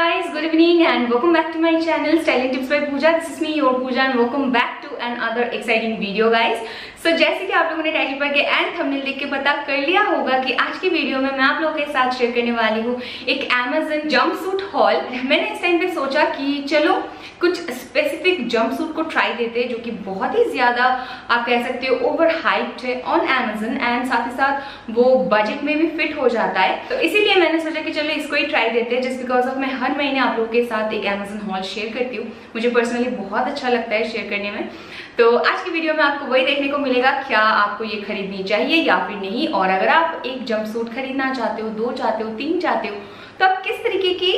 guys, good evening and welcome back to my channel Styling Tips by Pooja. This is me your Pooja and welcome back to another exciting video guys. So जैसे कि आप लोगों ने title पर and thumbnail देख के पता कर लिया होगा कि आज की वीडियो में मैं आप लोगों के साथ शेयर करने वाली हूँ एक Amazon जंपसूट हॉल। मैंने इस टाइम पे सोचा कि चलो कुछ स्पेसिफिक जंपसूट को ट्राई देते हैं जो कि बहुत ही ज्यादा आप कह सकते हो ओवर हाइप्ड है ऑन Amazon एंड साथ ही साथ वो बजट में भी फिट हो जाता है। तो इसीलिए मैंने सोचा कि चलो इसको ही ट्राई देते हैं जस्ट बिकॉज ऑफ मैं हर महीने आप लोगों के साथ एक Amazon हॉल शेयर करती हूँ। मुझे पर्सनली बहुत अच्छा लगता है शेयर करने में। तो आज की वीडियो में आपको वही देखने को मिलेगा, क्या आपको ये खरीदनी चाहिए या फिर नहीं, और अगर आप एक जंपसूट खरीदना चाहते हो, 2 चाहते हो, 3 चाहते हो, तो आप किस तरीके की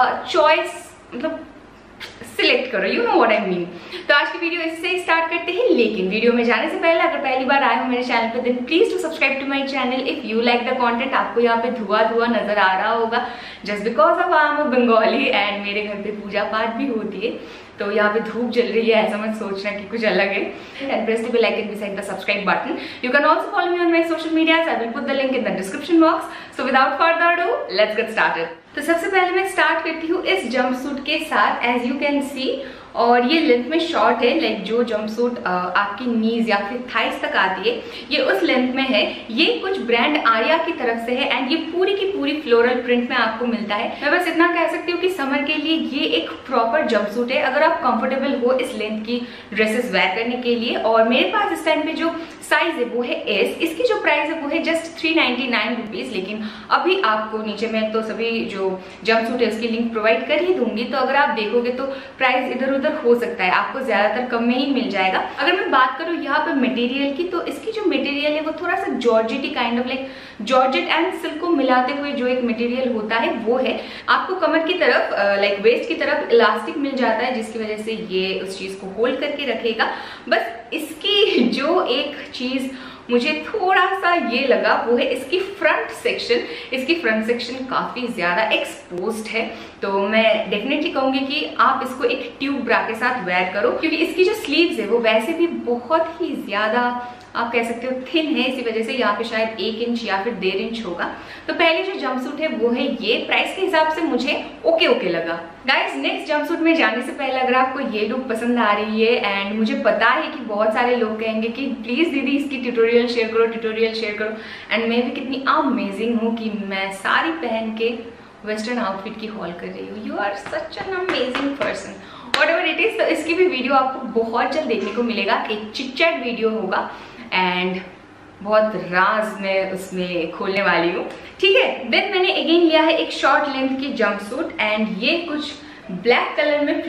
चॉइस मतलब सिलेक्ट करो, you know what I mean. तो आज की वीडियो इससे ही स्टार्ट करते हैं, लेकिन वीडियो में जाने से पहले अगर पहली बार आए हो मेरे चैनल पे then please to subscribe to my channel if you like the content. आपको यहाँ पे धुआं नजर आ रहा होगा just because of I am a Bengali and मेरे घर पे पूजा पाठ भी होती है, तो यहाँ पे धूप जल रही है, ऐसा मत सोचना कि कुछ अलग है। And press the bell icon beside the subscribe button. You can also follow me on my social medias, I will put the link in the description box. So without further ado let's get started. तो सबसे पहले मैं start करती हूँ इस jumpsuit के साथ। As you can see, और ये लेंथ में शॉर्ट है, लाइक जो जंपसूट आपकी नीज या फिर थाइस तक आती है ये उस लेंथ में है। ये कुछ ब्रांड आर्या की तरफ से है एंड ये पूरी की पूरी फ्लोरल प्रिंट में आपको मिलता है। मैं बस इतना कह सकती हूँ कि समर के लिए ये एक प्रॉपर जंपसूट है अगर आप कंफर्टेबल हो इस लेंथ की ड्रेसेस वेयर करने के लिए। और मेरे पास इस टाइम पे जो साइज है वो है एस। इसकी जो प्राइस है वो है जस्ट 399 रुपीज, लेकिन अभी आपको नीचे में तो सभी जो जंपसूट है उसकी लिंक प्रोवाइड कर ही दूंगी, तो अगर आप देखोगे तो प्राइस इधर उधर हो सकता है, आपको ज्यादातर कम में ही मिल जाएगा। अगर मैं बात करूँ यहाँ पे मटेरियल की, तो इसकी जो मटेरियल है वो थोड़ा सा georgette kind of like georgette and silk को मिलाते हुए जो एक मटेरियल होता है वो है। आपको कमर की तरफ लाइक वेस्ट की तरफ इलास्टिक मिल जाता है जिसकी वजह से ये उस चीज को होल्ड करके रखेगा। बस इसकी जो एक चीज मुझे थोड़ा सा ये लगा वो है इसकी फ्रंट सेक्शन। इसकी फ्रंट सेक्शन काफी ज्यादा एक्सपोज्ड है, तो मैं डेफिनेटली कहूंगी कि आप इसको एक ट्यूब ब्रा के साथ वेयर करो, क्योंकि इसकी जो स्लीव्स है वो वैसे भी बहुत ही ज्यादा आप कह सकते हो थिन है, इसी वजह से यहाँ पे शायद 1 इंच या फिर 1.5 इंच होगा। तो पहले जो जंपसूट है वो है ये। प्राइस के हिसाब से मुझे ओके लगा। गाइज नेक्स्ट जंपसूट में जाने से पहले अगर आपको ये लुक पसंद आ रही है एंड मुझे पता है कि बहुत सारे लोग कहेंगे कि प्लीज दीदी इसकी ट्यूटोरियल शेयर करो एंड मैं भी कितनी अमेजिंग हूँ कि मैं साड़ी पहन के वेस्टर्न आउटफिट की हॉल कर रही हूँ। You are such an amazing person, whatever it is. तो इसकी भी वीडियो आपको बहुत जल्द देखने को मिलेगा, एक चिट-चैट वीडियो होगा एंड बहुत राज मैं उसमें खोलने वाली हूँ, ठीक है। देन मैंने अगेन लिया है एक शॉर्ट लेंथ की जंपसूट एंड ये कुछ ब्लैक कलर में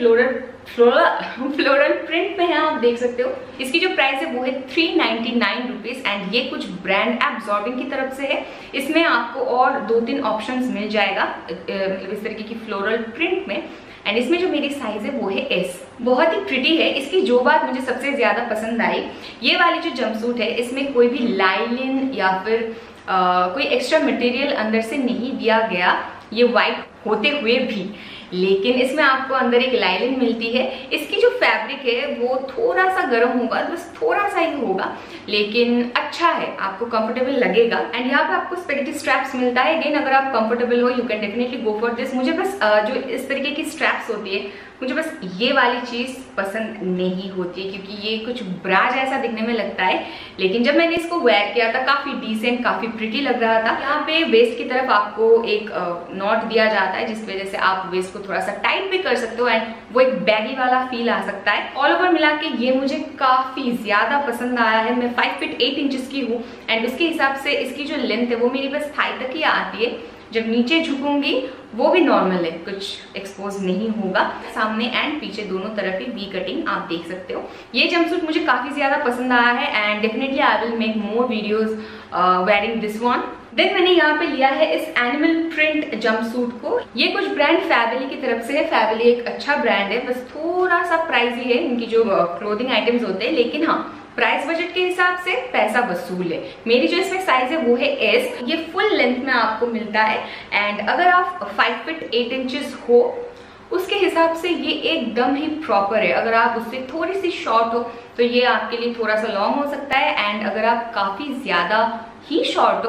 फ्लोरल प्रिंट में है, आप देख सकते हो। इसकी जो प्राइस है वो है 399 रुपीज एंड ये कुछ ब्रांड एब्जॉर्बिंग की तरफ से है। इसमें आपको और 2-3 ऑप्शंस मिल जाएगा मतलब इस तरीके की फ्लोरल प्रिंट में, एंड इसमें जो मेरी साइज है वो है एस। बहुत ही प्रिटी है। इसकी जो बात मुझे सबसे ज्यादा पसंद आई, ये वाली जो जंपसूट है इसमें कोई भी लाइलिन या फिर कोई एक्स्ट्रा मटेरियल अंदर से नहीं दिया गया, ये व्हाइट होते हुए भी, लेकिन इसमें आपको अंदर एक लाइलिन मिलती है। इसकी जो फैब्रिक है वो थोड़ा सा गर्म होगा, बस थोड़ा सा ही होगा, लेकिन अच्छा है, आपको कंफर्टेबल लगेगा। एंड यहाँ पे आपको स्पेगेटी स्ट्रैप्स मिलता है। अगेन अगर आप कंफर्टेबल हो you can definitely go for this. मुझे बस जो इस तरीके की स्ट्रैप्स होती है मुझे बस ये वाली चीज पसंद नहीं होती है, क्योंकि ये कुछ ब्रा जैसा दिखने में लगता है, लेकिन जब मैंने इसको वेयर किया था काफी डिसेंट, काफी प्रिटी लग रहा था। यहाँ पे वेस्ट की तरफ आपको एक नॉट दिया जाता है जिस वजह से आप वेस्ट को थोड़ा सा टाइट भी कर सकते हो एंड वो एक बैगी वाला फील आ सकता है। ऑल ओवर मिला के ये मुझे काफी ज्यादा पसंद आया है। मैं 5 फीट 8 इंचेस की हूँ एंड उसके हिसाब से इसकी जो लेंथ है वो मेरी बस थाई तक ही आती है। जब नीचे झुकूंगी वो भी नॉर्मल है, कुछ एक्सपोज नहीं होगा। सामने एंड पीछे दोनों तरफ ही वी कटिंग आप देख सकते हो। ये जंपसूट मुझे काफी ज्यादा पसंद आया है and definitely I will make more videos wearing this one. Then मैंने यहाँ पे लिया है इस एनिमल प्रिंट जंपसूट को। ये कुछ ब्रांड फैमिली की तरफ से है। फैमिली एक अच्छा ब्रांड है, बस थोड़ा सा प्राइसी है इनकी जो क्लोथिंग आइटम्स होते हैं, लेकिन हाँ प्राइस बजट के हिसाब से पैसा वसूल है। मेरी जो इसमें साइज है वो है एस। ये फुल लेंथ में आपको मिलता है एंड अगर आप 5 फीट 8 इंचेस हो उसके हिसाब से ये एकदम ही प्रॉपर है। अगर आप उससे थोड़ी सी शॉर्ट हो तो ये आपके लिए थोड़ा सा लॉन्ग हो सकता है एंड अगर आप काफी ज्यादा ही शॉर्ट हो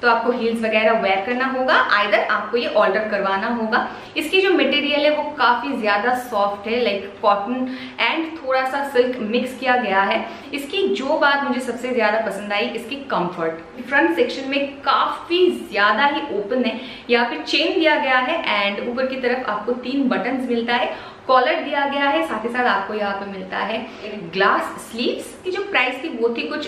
तो आपको हील्स वगैरह वेयर करना होगा, आइदर आपको ये ऑल्टर करवाना होगा। इसकी जो मटेरियल है वो काफी ज्यादा सॉफ्ट है, लाइक कॉटन एंड थोड़ा सा सिल्क मिक्स किया गया है। इसकी जो बात मुझे सबसे ज्यादा पसंद आई, इसकी कंफर्ट। फ्रंट सेक्शन में काफी ज्यादा ही ओपन है, यहाँ पे चेन दिया गया है एंड ऊपर की तरफ आपको 3 बटन्स मिलता है, कॉलर दिया गया है, साथ ही साथ आपको यहाँ पे मिलता है ग्लास स्लीव्स की जो प्राइस थी वो थी कुछ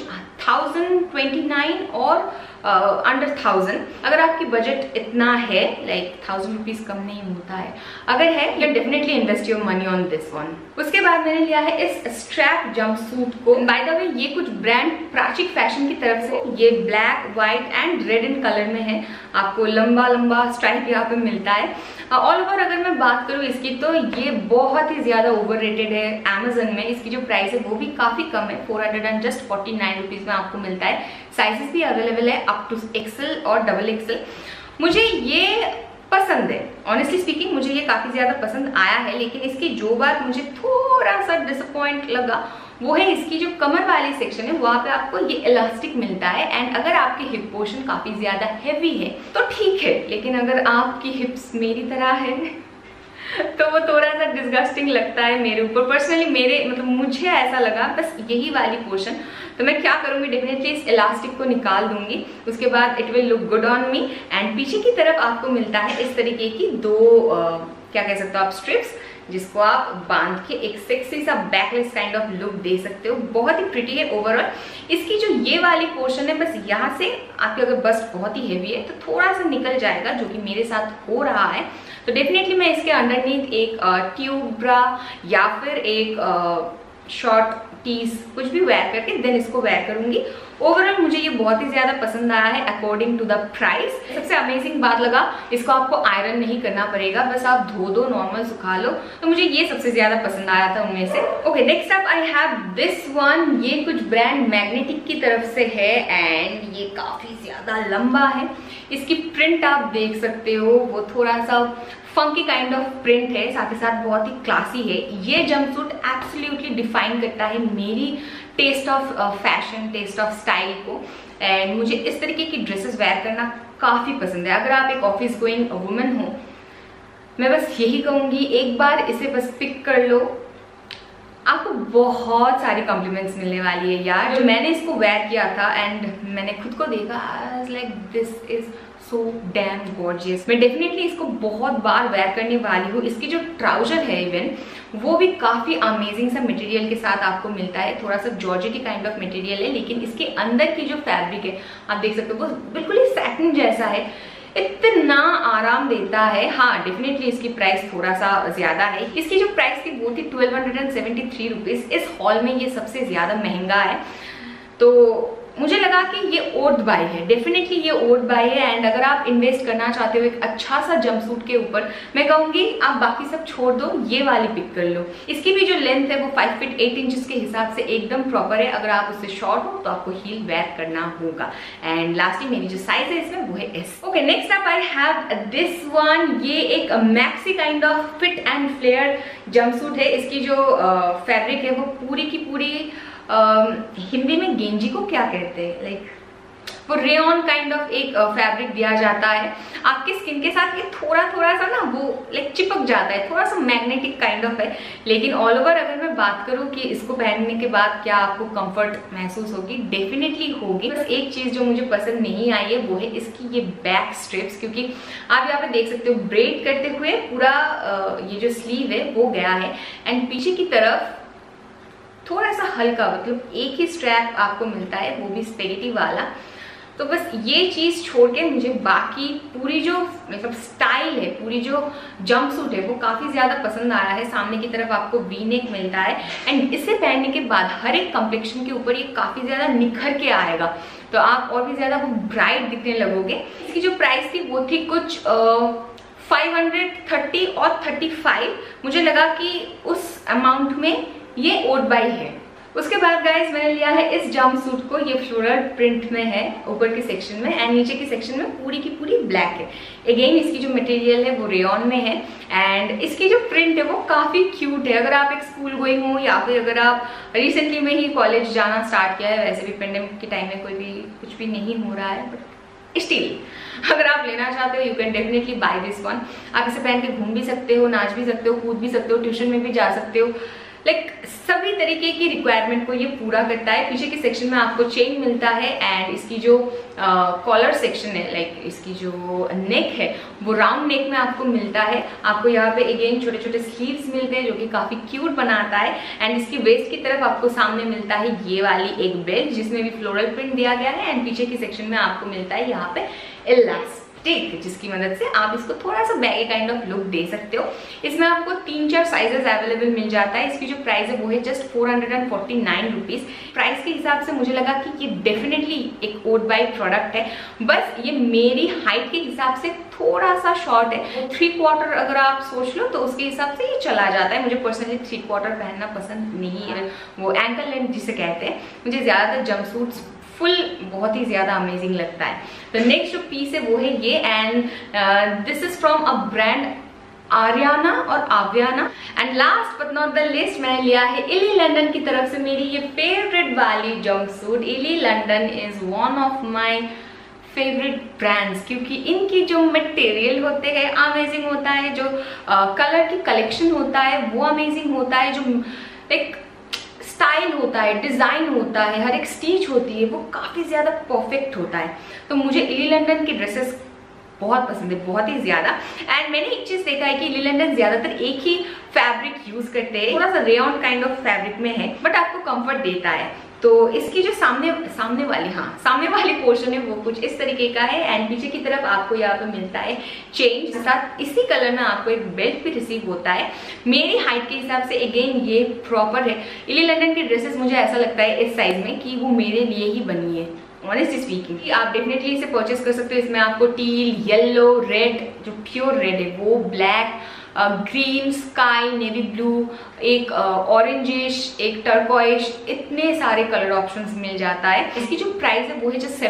1029 और अंडर 1000। अगर आपकी बजट इतना है, लाइक 1000 रुपीज कम नहीं होता है, अगर है you definitely invest your money on this one. उसके बाद मैंने लिया है इस स्ट्रैप जंपसूट को। बाय द वे ये कुछ ब्रांड प्राचिक फैशन की तरफ से, ये black, white and red in colour में है। आपको लंबा लंबा स्ट्राइप यहाँ पे मिलता है। ऑल ओवर अगर मैं बात करूँ इसकी, तो ये बहुत ही ज्यादा ओवररेटेड है। अमेजन में इसकी जो प्राइस है वो भी काफी कम है, 449 रुपीज में आपको मिलता है। साइजेस भी अवेलेबल है अप टू एक्सेल और डबल एक्सेल। मुझे ये पसंद है, ऑनेस्टली स्पीकिंग मुझे ये काफी ज्यादा पसंद आया है, लेकिन इसकी जो बात मुझे थोड़ा सा डिसअपॉइंट लगा वो है इसकी जो कमर वाली सेक्शन है, वहां पे आपको ये इलास्टिक मिलता है एंड अगर आपकी हिप पोर्शन काफी ज्यादा हैवी है तो ठीक है, लेकिन अगर आपकी हिप्स मेरी तरह है तो वो थोड़ा सा डिस्गस्टिंग लगता है मेरे ऊपर पर्सनली। मेरे मतलब मुझे ऐसा लगा बस यही वाली पोर्शन, तो मैं क्या करूंगी, डेफिनेटली इस इलास्टिक को निकाल दूंगी, उसके बाद it will look good on me. And पीछे की तरफ आपको मिलता है इस तरीके की 2 क्या कह सकते हो आप, स्ट्रिप्स, जिसको आप बांध के एक सेक्सी सा बैकलेस काइंड ऑफ लुक दे सकते हो। बहुत ही प्रिटी है ओवरऑल। इसकी जो ये वाली पोर्शन है, बस यहाँ से आपकी अगर बस्ट बहुत ही हेवी है तो थोड़ा सा निकल जाएगा, जो कि मेरे साथ हो रहा है। तो डेफिनेटली मैं इसके अंडरनीथ एक ट्यूब ब्रा या फिर एक शॉर्ट टीज कुछ भी वेयर करके देन इसको वेयर करूंगी। ओवरऑल मुझे ये बहुत ही ज्यादा पसंद आया है अकॉर्डिंग टू द प्राइस। सबसे अमेजिंग बात लगा, इसको आपको आयरन नहीं करना पड़ेगा, बस आप धो दो, नॉर्मल सुखा लो, तो मुझे ये सबसे ज्यादा पसंद आया था उनमें से। Okay, next up I have this one. ये कुछ ब्रांड मैग्नेटिक की तरफ से है एंड ये काफी ज्यादा लंबा है। इसकी प्रिंट आप देख सकते हो, वो थोड़ा सा फंकी काइंड ऑफ प्रिंट है, साथ ही साथ बहुत ही क्लासी है। ये जंपसूट एब्सोल्युटली डिफाइन करता है मेरी taste of fashion, taste of style को एंड मुझे इस तरीके की ड्रेसेस वेयर करना काफी पसंद है। अगर आप एक ऑफिस गोइंग वुमेन हो, मैं बस यही कहूंगी एक बार इसे बस पिक कर लो, आपको बहुत सारी कॉम्प्लीमेंट्स मिलने वाली है यार। जो मैंने इसको वेयर किया था एंड मैंने खुद को देखा, I was like this is so damn gorgeous. मैं डेफिनेटली इसको बहुत बार वेयर करने वाली हूँ। इसकी जो ट्राउजर है इवन वो भी काफी अमेजिंग सा मटेरियल के साथ आपको मिलता है, थोड़ा सा जॉर्जेटी काइंड ऑफ मटेरियल है, लेकिन इसके अंदर की जो फैब्रिक है आप देख सकते हो वो बिल्कुल ही सैटिन जैसा है, इतना आराम देता है। हाँ, डेफिनेटली इसकी प्राइस थोड़ा सा ज्यादा है। इसकी जो प्राइस थी वो थी 1273 रुपीज। इस हॉल में ये सबसे ज्यादा महंगा है, तो मुझे लगा कि ये ओर्थ बाय है, डेफिनेटली ये ओर्थ बाय है। एंड अगर आप इन्वेस्ट करना चाहते हो एक अच्छा सा जंपसूट के ऊपर, मैं कहूंगी आप बाकी सब छोड़ दो, ये वाली पिक कर लो। इसकी भी जो लेंथ है वो 5 फीट 8 इंचेस के हिसाब से एकदम प्रॉपर है। अगर आप उससे शॉर्ट हो तो आपको हील वेयर करना होगा। एंड लास्टली मेरी जो साइज है इसमें वो है S. Okay, next up I have this one. ये एक maxi kind of fit and flare jumpsuit है। इसकी जो फैब्रिक है वो पूरी की पूरी हिंदी में गेंजी को क्या कहते हैं, लाइक वो रेयन काइंड ऑफ एक फैब्रिक दिया जाता है आपकी स्किन के साथ। ये थोड़ा सा ना वो लाइक चिपक जाता है, थोड़ा सा मैग्नेटिक काइंड ऑफ है। लेकिन ऑल ओवर अगर मैं बात करूं कि इसको पहनने के बाद क्या आपको कंफर्ट महसूस होगी, डेफिनेटली होगी। बस एक चीज जो मुझे पसंद नहीं आई है वो है इसकी ये बैक स्ट्रिप्स, क्योंकि आप यहाँ पे देख सकते हो ब्रेड करते हुए पूरा ये जो स्लीव है वो गया है एंड पीछे की तरफ थोड़ा सा हल्का, मतलब एक ही स्ट्रैप आपको मिलता है, वो भी स्पेगेटी वाला। तो बस ये चीज छोड़ के मुझे बाकी पूरी जो मतलब स्टाइल है, पूरी जो जंपसूट है वो काफी ज्यादा पसंद आया है। सामने की तरफ आपको वी नेक मिलता है एंड इसे पहनने के बाद हर एक कॉम्प्लेक्शन के ऊपर ये काफी ज्यादा निखर के आएगा, तो आप और भी ज्यादा वो ब्राइट दिखने लगोगे। इसकी जो प्राइस थी वो थी कुछ 530 और 35। मुझे लगा कि उस अमाउंट में ये ओट बाई है। उसके बाद गाइस मैंने लिया है इस जंपसूट को, ये फ्लोरल प्रिंट में है ऊपर के सेक्शन में एंड नीचे की सेक्शन में पूरी की पूरी ब्लैक है। अगेन इसकी जो मटेरियल है वो रेयन में है एंड इसकी जो प्रिंट है वो काफी क्यूट है। अगर आप एक स्कूल गोइंग हो या फिर अगर आप रिसेंटली में ही कॉलेज जाना स्टार्ट किया है, वैसे भी पेंडेमिक के टाइम में कोई भी कुछ भी नहीं हो रहा है, बट स्टिल अगर आप लेना चाहते हो you can definitely buy this one. आप इसे पहन के घूम भी सकते हो, नाच भी सकते हो, कूद भी सकते हो, ट्यूशन में भी जा सकते हो। लाइक सभी तरीके की रिक्वायरमेंट को ये पूरा करता है। पीछे के सेक्शन में आपको चेन मिलता है एंड इसकी जो कॉलर सेक्शन है, लाइक इसकी जो नेक है वो राउंड नेक में आपको मिलता है। आपको यहाँ पे अगेन छोटे छोटे स्लीव्स मिलते हैं जो कि काफी क्यूट बनाता है। एंड इसकी वेस्ट की तरफ आपको सामने मिलता है ये वाली एक बेल्ट जिसमें भी फ्लोरल प्रिंट दिया गया है। एंड पीछे के सेक्शन में आपको मिलता है यहाँ पे इलास्टिक, जिसकी मदद से आप इसको थोड़ा सा बैगी काइंड ऑफ लुक दे सकते हो। इसमें आपको 3-4 साइजेस अवेलेबल मिल जाता है। इसकी जो प्राइस है वो है जस्ट 449 रुपीज। प्राइस के हिसाब से मुझे लगा कि ये डेफिनेटली एक ओट बाई प्रोडक्ट है, बस ये मेरी हाइट के हिसाब से थोड़ा सा शॉर्ट है। 3/4 अगर आप सोच लो तो उसके हिसाब से ये चला जाता है। मुझे पर्सनली 3/4 पहनना पसंद नहीं है, वो एंकल लेंथ जिसे कहते हैं। मुझे ज्यादातर जंपसूट्स फुल बहुत ही ज्यादा अमेजिंग लगता है। तो नेक्स्ट जो पीस है वो है ये and this is from a brand Aryana और Avyana. And last but not the least मैंने लिया है इली लंडन की तरफ से मेरी ये फेवरेट वाली जंपसूट। Ily London is one of my favourite brands क्योंकि इनकी जो मटेरियल होते हैं अमेजिंग होता है, जो कलर की कलेक्शन होता है वो अमेजिंग होता है, जो एक स्टाइल होता है, डिजाइन होता है, हर एक स्टिच होती है वो काफी ज्यादा परफेक्ट होता है। तो मुझे इली लंडन की ड्रेसेस बहुत पसंद है, बहुत ही ज्यादा। एंड मैंने एक चीज देखा है कि इली लंडन ज्यादातर एक ही फैब्रिक यूज करते हैं, थोड़ा सा रेयॉन काइंड ऑफ फैब्रिक में है बट आपको कंफर्ट देता है। तो इसकी जो सामने वाली पोर्शन है वो कुछ इस तरीके का है। एंड पीछे की तरफ आपको यहाँ पे मिलता है चेन, जिसके साथ इसी कलर में आपको एक बेल्ट भी रिसीव होता है। मेरी हाइट के हिसाब से अगेन ये प्रॉपर है। इली लंडन की ड्रेसेस मुझे ऐसा लगता है इस साइज में कि वो मेरे लिए ही बनी है। ऑनेस्टली स्पीकिंग आप डेफिनेटली इसे परचेस कर सकते हो। इसमें आपको टील, येलो, रेड, जो प्योर रेड है वो, black, green, sky, navy blue, एक ऑरेंजिश, एक टर्कोइश, इतने सारे कलर ऑप्शंस मिल जाता है। इसकी जो प्राइस है वो है जस्ट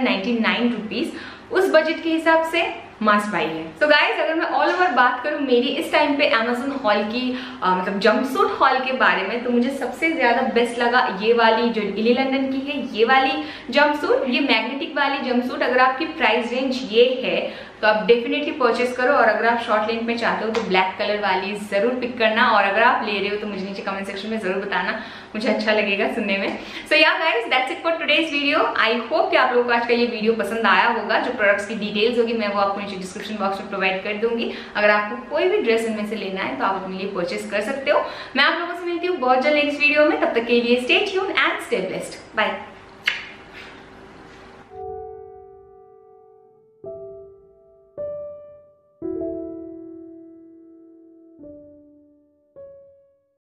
799 रुपीज। उस बजट के हिसाब से मस्ट बाई है। तो गाइज अगर मैं ऑल ओवर बात करूं मेरी इस टाइम पे अमेज़न हॉल की मतलब जंपसूट हॉल के बारे में, तो मुझे सबसे ज्यादा बेस्ट लगा ये वाली जो इली लंडन की है, ये वाली जंपसूट, ये मैग्नेटिक वाली जंपसूट। अगर आपकी प्राइस रेंज ये है तो आप डेफिनेटली परचेस करो। और अगर आप शॉर्ट लेंथ में चाहते हो तो ब्लैक कलर वाली जरूर पिक करना। और अगर आप ले रहे हो तो मुझे नीचे कमेंट सेक्शन में जरूर बताना, मुझे अच्छा लगेगा सुनने में। So yeah guys that's it for today's video. I hope कि आप लोगों को आज का ये वीडियो पसंद आया होगा। जो प्रोडक्ट्स की डिटेल्स होगी मैं वो आपको नीचे डिस्क्रिप्शन बॉक्स में प्रोवाइड कर दूंगी। अगर आपको कोई भी ड्रेस इनमें से लेना है तो आप अपने लिए परचेस कर सकते हो। मैं आप लोगों से मिलती हूँ बहुत जल्द नेक्स्ट वीडियो में। तब तक के लिए stay tuned and stay blessed. Bye.